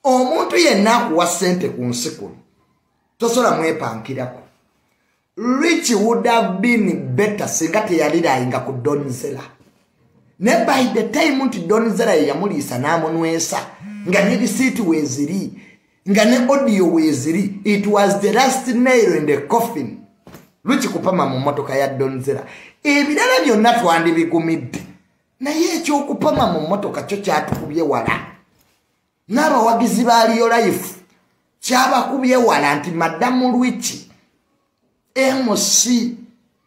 omuntu yenna akuwa ssente ku nsi kuno tosobola mwepankirako. Rich would have been better singa teyalirayinga ku Donzera. Ne by the time nti Donzera yamuliisa n'amunwesa nga ne receipt weeziri nga ne audio weeziri, it was the last nail in the coffin. Rich kupama mu motoka ya Donzera. Ebirala byonna twandibigumidde naye ekyokupama mu motoka kyo kyatukubye wala. N'abawagizi ba Life kyabakubye wala nti Madamu Rich MC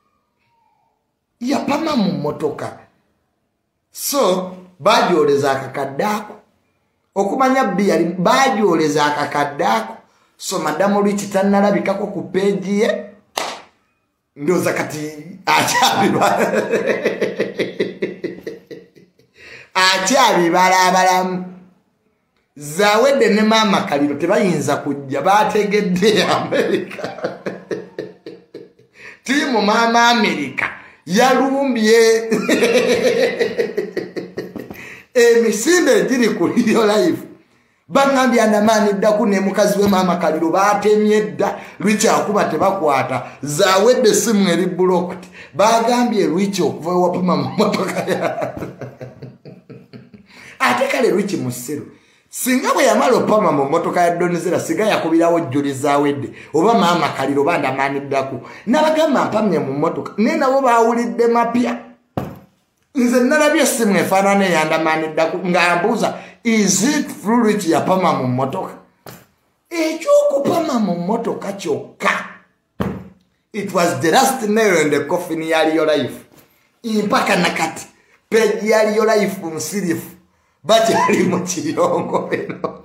yapama mu motoka. So bajoleza akakadako okumanya biyali bajoleza akakadako. So Madamu Rich tanalabikako ku page ye ndoza kati achabi balabalamu zawedde ne mama Kaliro tebayinza kujja bategedde America. Timu mama America yalumbye emisinde giri ku Life bangambye andamani ddaku ne mukazi we mama Kaliro batemye dda. Rich akuba tebakwata zawedde simu eri blocked bagambye Rich okuva wapuma mu motoka ya ate kale Rich musiru singa bwe yamala opama mu motoka ya Donzera siga yakubirawo jjuli zawedde oba mama Kaliro bandamani ddaku nabagamba mpamye mu motoka ne nabo bawulidde mapya. Nze nalabye simu efaanana eyandamani ddaku ng'ambuuza is it through Rich yapama mu motoka? Ekyokupama mu motoka kyokka, it was the last nail in the coffin ya Life. Impaka nakati page ya Life nsirifu bakyali mu kiyongo beno.